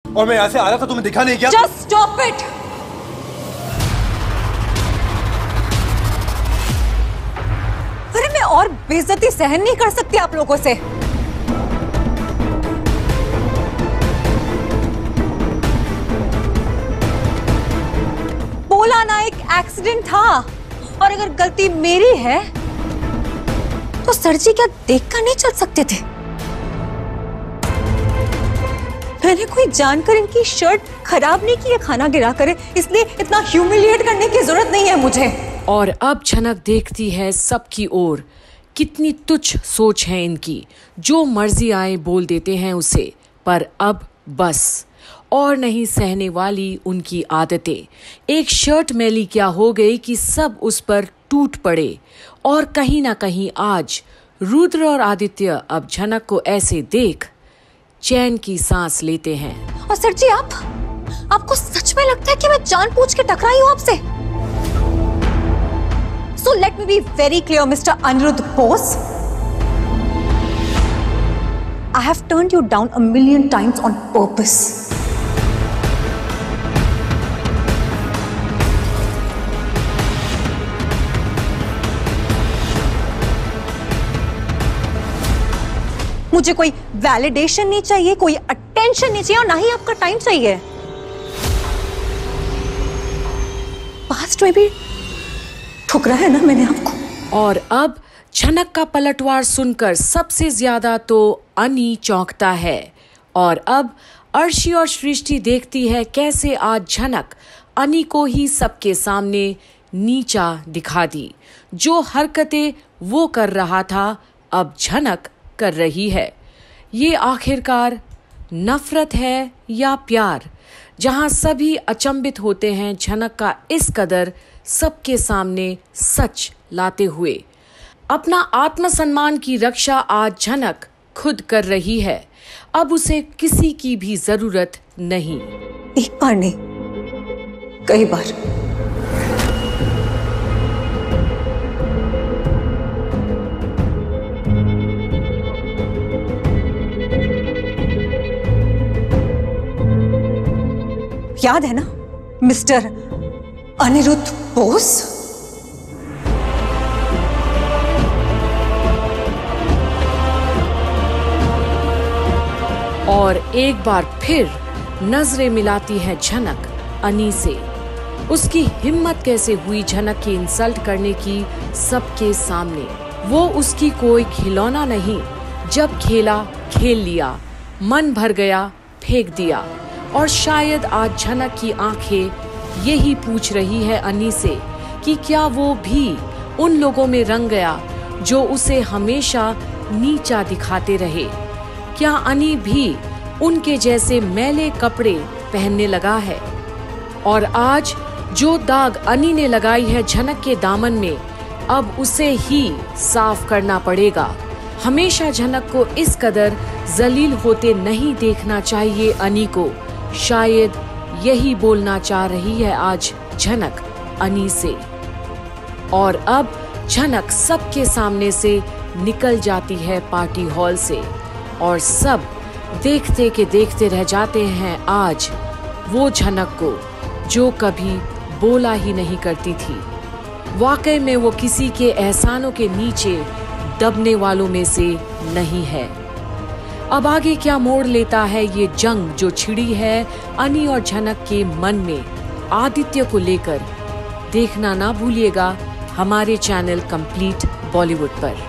और मैं यहाँ से आ रहा था, तुम्हें दिखा नहीं क्या? Just stop it! अरे मैं और बेइज्जती सहन नहीं कर सकती आप लोगों से। बोला ना एक एक्सीडेंट था, और अगर गलती मेरी है तो सर जी क्या देखकर नहीं चल सकते थे? मैंने कोई जानकर इनकी शर्ट खराब नहीं की है खाना गिरा करे, इसलिए इतना ह्यूमिलिएट करने की जरूरत नहीं है मुझे। और अब झनक देखती है सबकी ओर। कितनी तुच्छ सोच है इनकी, जो मर्जी आए बोल देते हैं उसे। पर अब बस, और नहीं सहने वाली उनकी आदतें। एक शर्ट मैली क्या हो गई कि सब उस पर टूट पड़े। और कहीं ना कहीं आज रुद्र और आदित्य अब झनक को ऐसे देख चैन की सांस लेते हैं। और सर जी आपको सच में लगता है कि मैं जानबूझ के टकराई हूं आपसे? So let me be very clear, Mr. Anirudh Bose. I have turned you down a million times on purpose. मुझे कोई वैलिडेशन नहीं चाहिए, कोई अटेंशन नहीं चाहिए, और ना ही आपका टाइम चाहिए। पास्ट में भी ठुकरा है ना मैंने आपको। और अब झनक का पलटवार सुनकर सबसे ज्यादा तो अनी चौंकता है। और अब अर्शी और सृष्टि देखती है कैसे आज झनक अनी को ही सबके सामने नीचा दिखा दी। जो हरकतें वो कर रहा था अब झनक कर रही है। ये आखिरकार नफरत है या प्यार? जहां सभी अचंभित होते हैं झनक का इस कदर सबके सामने सच लाते हुए। अपना आत्मसम्मान की रक्षा आज झनक खुद कर रही है। अब उसे किसी की भी जरूरत नहीं। एक बार नहीं, कई बार। याद है ना मिस्टर अनिरुद्ध बोस? और एक बार फिर नजरें मिलाती है झनक अनी से। उसकी हिम्मत कैसे हुई झनक की इंसल्ट करने की सबके सामने? वो उसकी कोई खिलौना नहीं, जब खेला खेल लिया, मन भर गया फेंक दिया। और शायद आज झनक की आंखें यही पूछ रही है अनी से कि क्या वो भी उन लोगों में रंग गया जो उसे हमेशा नीचा दिखाते रहे? क्या अनी भी उनके जैसे मैले कपड़े पहनने लगा है? और आज जो दाग अनी ने लगाई है झनक के दामन में, अब उसे ही साफ करना पड़ेगा। हमेशा झनक को इस कदर जलील होते नहीं देखना चाहिए अनी को। शायद यही बोलना चाह रही है आज झनक अनी से। और अब झनक सबके सामने से निकल जाती है पार्टी हॉल से। और सब देखते के देखते रह जाते हैं आज वो झनक को जो कभी बोला ही नहीं करती थी। वाकई में वो किसी के एहसानों के नीचे दबने वालों में से नहीं है। अब आगे क्या मोड़ लेता है ये जंग जो छिड़ी है अनी और झनक के मन में आदित्य को लेकर, देखना ना भूलिएगा हमारे चैनल कंप्लीट बॉलीवुड पर।